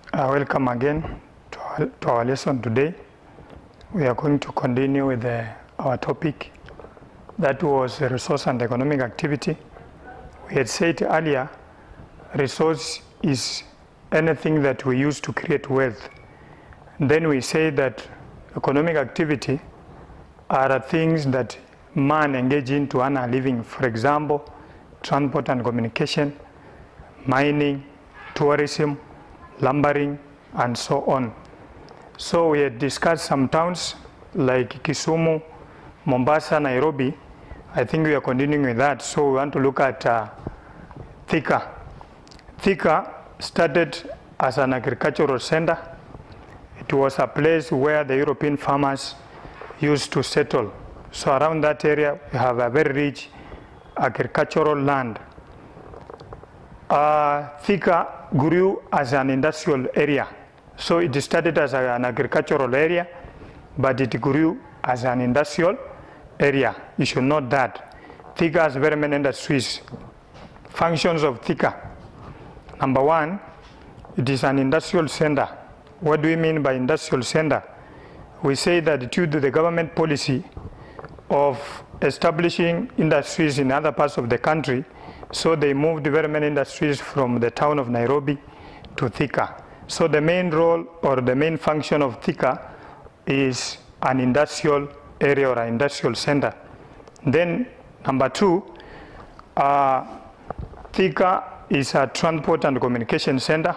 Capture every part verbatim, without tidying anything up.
Uh, welcome again to our, to our lesson today. We are going to continue with the, our topic that was resource and economic activity. We had said earlier, resource is anything that we use to create wealth. Then we say that economic activity are things that man engage in to earn a living. For example, transport and communication, mining, tourism, lumbering, and so on. So we had discussed some towns like Kisumu, Mombasa, Nairobi. I think we are continuing with that. So we want to look at uh, Thika. Thika started as an agricultural center. It was a place where the European farmers used to settle. So around that area, we have a very rich agricultural land. Uh, Thika grew as an industrial area. So it started as a, an agricultural area, but it grew as an industrial area. You should note that. Thika has very many industries. Functions of Thika. Number one, it is an industrial center. What do we mean by industrial center? We say that due to the government policy of establishing industries in other parts of the country, so they moved very many industries from the town of Nairobi to Thika. So the main role or the main function of Thika is an industrial area or an industrial center. Then number two, uh, Thika is a transport and communication center.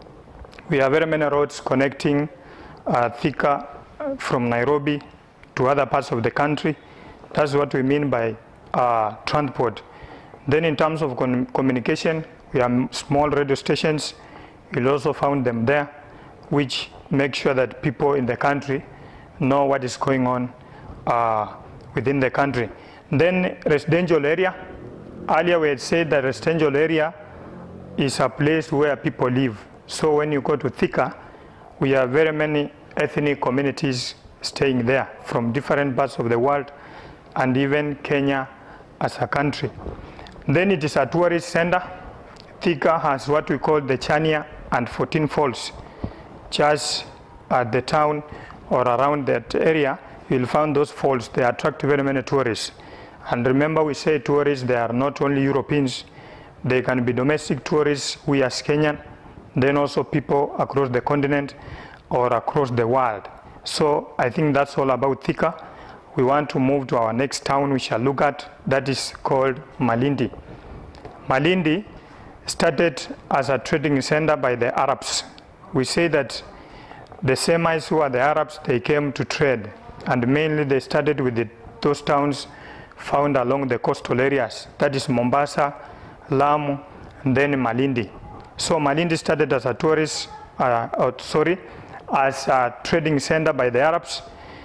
We have very many roads connecting uh, Thika from Nairobi to other parts of the country. That's what we mean by uh, transport. Then in terms of com communication, we have small radio stations. You'll also find them there, which make sure that people in the country know what is going on uh, within the country. Then residential area. Earlier we had said that residential area is a place where people live. So when you go to Thika, we have very many ethnic communities staying there from different parts of the world and even Kenya as a country. Then it is a tourist center. Thika has what we call the Chania and fourteen Falls. Just at the town or around that area, you'll find those falls. They attract very many tourists. And remember, we say tourists, they are not only Europeans. They can be domestic tourists, we as Kenyan, then also people across the continent or across the world. So I think that's all about Thika. We want to move to our next town we shall look at, that is called Malindi. Malindi started as a trading center by the Arabs. We say that the Semites who are the Arabs, they came to trade, and mainly they started with the, those towns found along the coastal areas, that is Mombasa, Lamu, and then Malindi. So Malindi started as a tourist, uh, oh, sorry, as a trading center by the Arabs.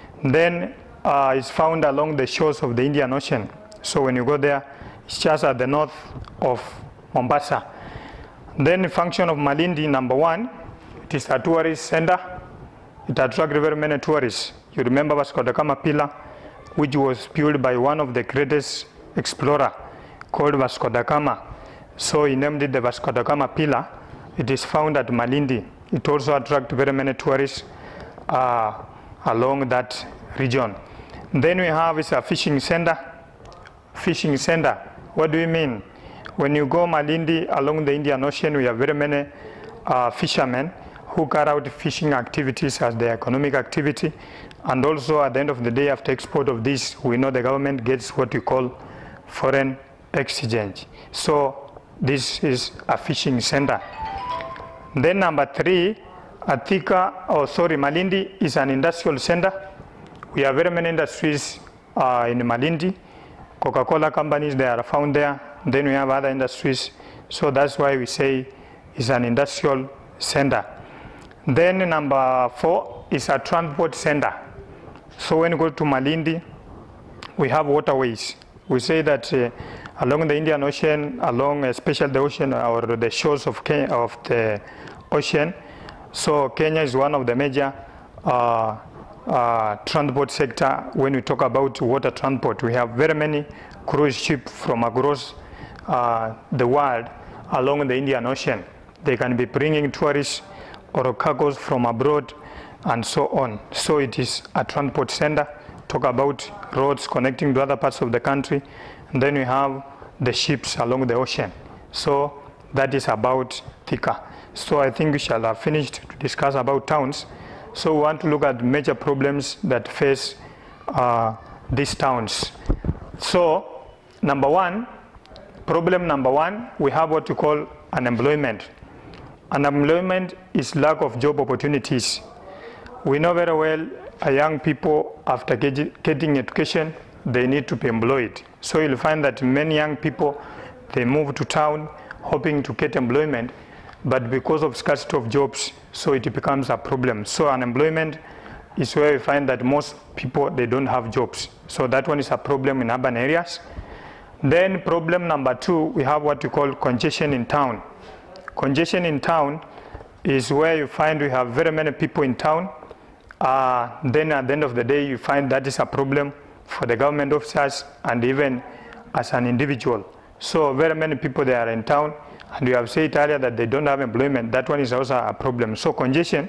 Then uh, it's found along the shores of the Indian Ocean. So when you go there, it's just at the north of Mombasa. Then the function of Malindi, number one, it is a tourist center. It attracts very many tourists. You remember Vasco da Gama Pillar, which was built by one of the greatest explorer called Vasco da Gama. So he named it the Vasco da Gama Pillar. It is found at Malindi. It also attracts very many tourists uh, along that region. Then we have is a fishing center. Fishing center. What do we mean? When you go Malindi along the Indian Ocean, we have very many uh, fishermen who carry out fishing activities as their economic activity. And also at the end of the day, after export of this, we know the government gets what we call foreign exchange. So this is a fishing center. Then number three, Thika, oh sorry, Malindi is an industrial center. We have very many industries uh, in Malindi. Coca-Cola companies, they are found there. Then we have other industries. So that's why we say it's an industrial center. Then number four is a transport center. So when you go to Malindi, we have waterways. We say that uh, along the Indian Ocean, along especially the ocean or the shores of, Kenya, of the ocean, so Kenya is one of the major uh, uh, transport sector. When we talk about water transport, we have very many cruise ships from across uh, the world along the Indian Ocean. They can be bringing tourists or cargoes from abroad and so on. So it is a transport center. Talk about roads connecting to other parts of the country. And then we have the ships along the ocean. So that is about Thika. So I think we shall have finished to discuss about towns. So we want to look at major problems that face uh, these towns. So number one, problem number one, we have what you call unemployment. Unemployment is lack of job opportunities. We know very well uh, young people, after get, getting education, they need to be employed. So you'll find that many young people, they move to town hoping to get employment, but because of scarcity of jobs, so it becomes a problem. So unemployment is where we find that most people, they don't have jobs. So that one is a problem in urban areas. Then problem number two, we have what we call congestion in town. Congestion in town is where you find we have very many people in town. Uh, then at the end of the day, you find that is a problem for the government officers and even as an individual. So very many people they are in town, and we have said earlier that they don't have employment. That one is also a problem. So congestion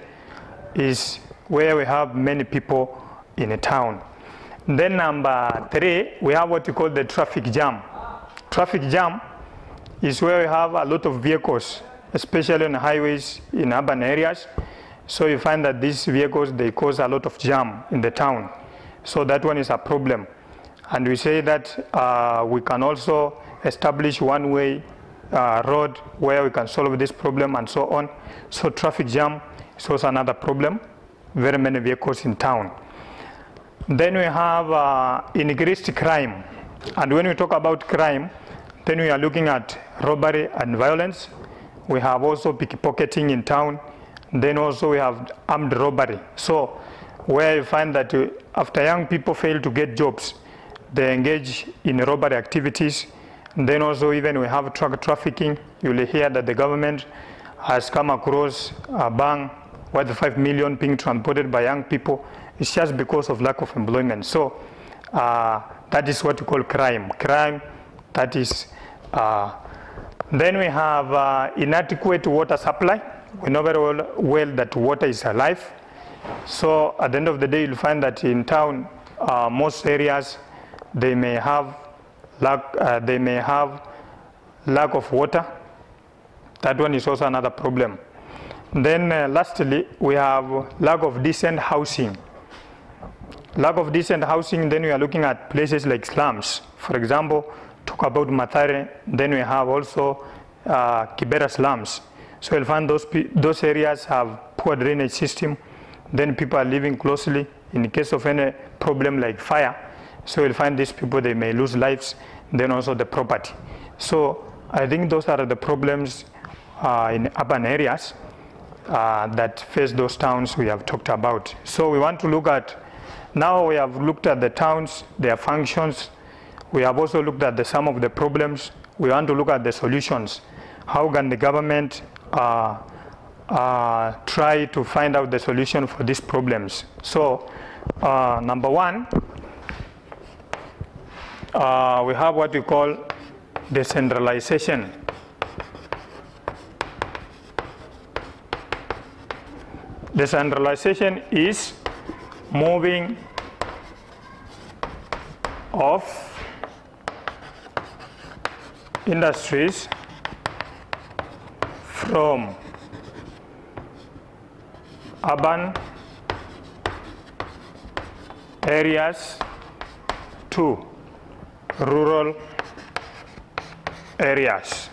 is where we have many people in a town. Then number three, we have what we call the traffic jam. Traffic jam is where we have a lot of vehicles, especially on highways in urban areas. So you find that these vehicles, they cause a lot of jam in the town. So that one is a problem. And we say that uh, we can also establish one-way uh, road where we can solve this problem and so on. So traffic jam is also another problem, very many vehicles in town. Then we have uh, increased crime. And when we talk about crime, then we are looking at robbery and violence. We have also pickpocketing in town. Then also we have armed robbery. So where you find that uh, after young people fail to get jobs, they engage in robbery activities. And then also even we have drug trafficking. You will hear that the government has come across a bang worth five million being transported by young people. It's just because of lack of employment. So uh, that is what we call crime. Crime, that is. Uh, then we have uh, inadequate water supply. We know very well, well that water is life. So at the end of the day, you'll find that in town, uh, most areas, they may have lack, uh, they may have lack of water. That one is also another problem. Then uh, lastly, we have lack of decent housing. Lack of decent housing, then we are looking at places like slums. For example, talk about Mathare, then we have also uh, Kibera slums. So you'll find those, those areas have poor drainage system. Then people are living closely in case of any problem like fire. So you'll find these people, they may lose lives, then also the property. So I think those are the problems uh, in urban areas uh, that face those towns we have talked about. So we want to look at, now we have looked at the towns, their functions. We have also looked at the, some of the problems. We want to look at the solutions. How can the government uh, uh, try to find out the solution for these problems? So uh, number one, uh, we have what we call decentralization. Decentralization is moving of industries from urban areas to rural areas.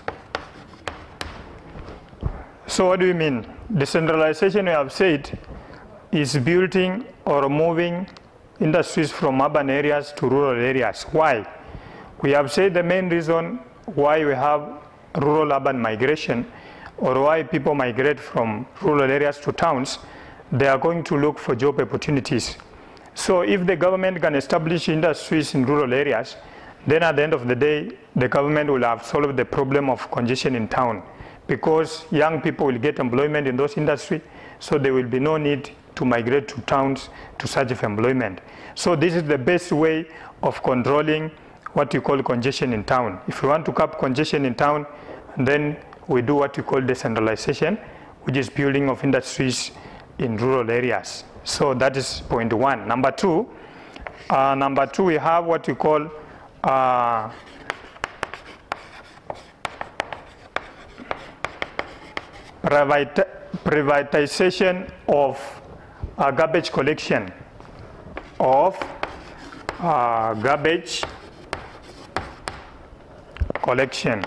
So what do we mean? Decentralization, we have said, is building or moving industries from urban areas to rural areas. Why? We have said the main reason why we have rural-urban migration, or why people migrate from rural areas to towns, they are going to look for job opportunities. So if the government can establish industries in rural areas, then at the end of the day, the government will have solved the problem of congestion in town, because young people will get employment in those industries, so there will be no need to migrate to towns to search for employment. So this is the best way of controlling what you call congestion in town. If we want to cap congestion in town, then we do what you call decentralization. which is building of industries in rural areas. So that is point one. Number two, uh, number two, we have what we call uh, private, privatization of uh, garbage collection, of uh, garbage collection.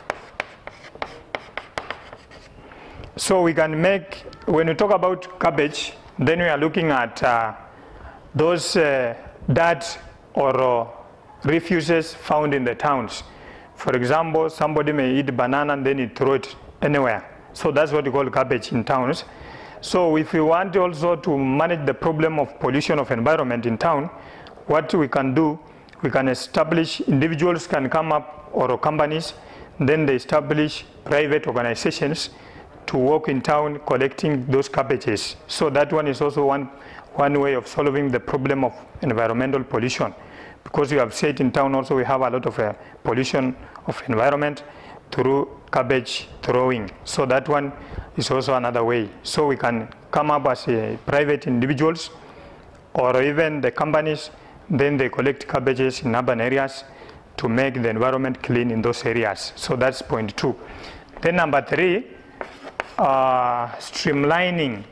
So we can make, when we talk about garbage, then we are looking at uh, those uh, dirt or uh, refuses found in the towns. For example, somebody may eat banana and then he throw it anywhere. So that's what we call garbage in towns. So if we want also to manage the problem of pollution of environment in town, what we can do, we can establish, individuals can come up or companies, then they establish private organizations to work in town collecting those garbages. So that one is also one, one way of solving the problem of environmental pollution. Because you have said in town also we have a lot of uh, pollution of environment through garbage throwing. So that one is also another way. So we can come up as uh, private individuals or even the companies, then they collect garbages in urban areas to make the environment clean in those areas. So that's point two. Then number three, uh, streamlining,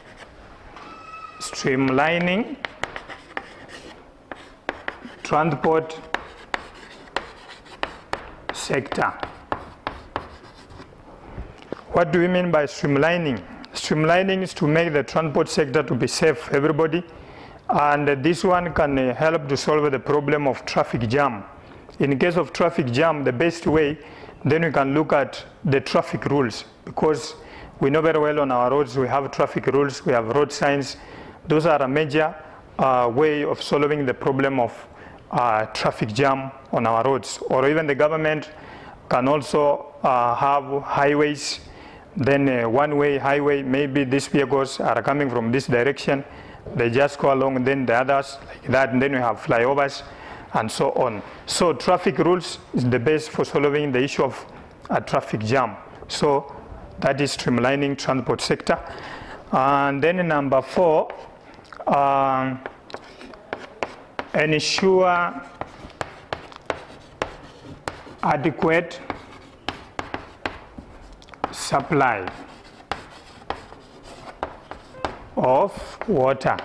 streamlining transport sector. What do we mean by streamlining? Streamlining is to make the transport sector to be safe for everybody, and this one can help to solve the problem of traffic jam. In case of traffic jam, the best way, then we can look at the traffic rules, because we know very well on our roads we have traffic rules, we have road signs. Those are a major uh, way of solving the problem of uh, traffic jam on our roads. Or even the government can also uh, have highways, then a one-way highway, maybe these vehicles are coming from this direction, they just go along, then the others like that, and then we have flyovers and so on. So traffic rules is the best for solving the issue of a traffic jam. So that is streamlining transport sector. And then number four, um, ensure adequate supply of water.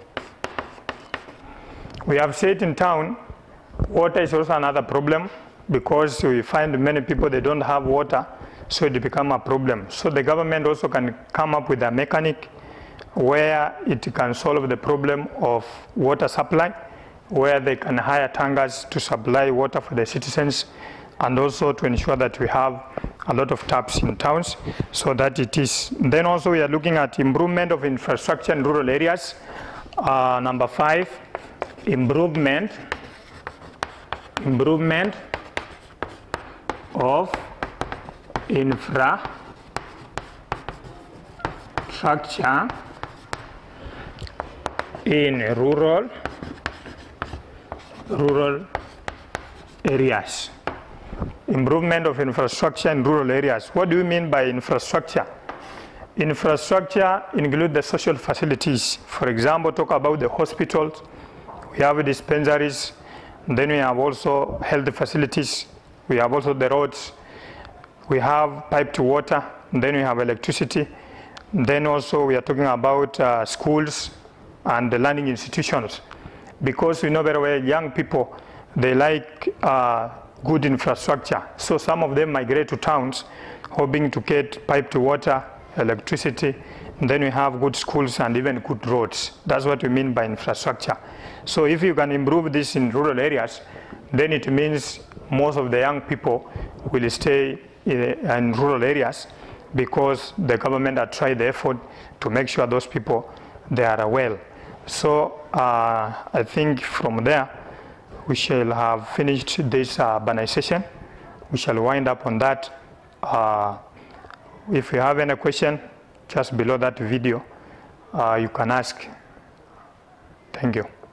We have said in town, water is also another problem, because we find many people, they don't have water, so it becomes a problem. So the government also can come up with a mechanic where it can solve the problem of water supply, where they can hire tankers to supply water for the citizens, and also to ensure that we have a lot of taps in towns, so that it is. Then also we are looking at improvement of infrastructure in rural areas. Uh, number five, improvement, improvement of infrastructure in rural, rural areas. Improvement of infrastructure in rural areas. What do you mean by infrastructure? Infrastructure includes the social facilities. For example, talk about the hospitals, we have dispensaries, then we have also health facilities, we have also the roads, we have pipe to water, then we have electricity, then also we are talking about uh, schools and the learning institutions. Because we know very well young people, they like uh, good infrastructure. So some of them migrate to towns hoping to get pipe to water, electricity, and then we have good schools and even good roads. That's what we mean by infrastructure. So if you can improve this in rural areas, then it means most of the young people will stay in, in rural areas, because the government has tried the effort to make sure those people, they are well. So uh, I think from there, we shall have finished this uh, urbanization. We shall wind up on that. Uh, if you have any question, just below that video, uh, you can ask. Thank you.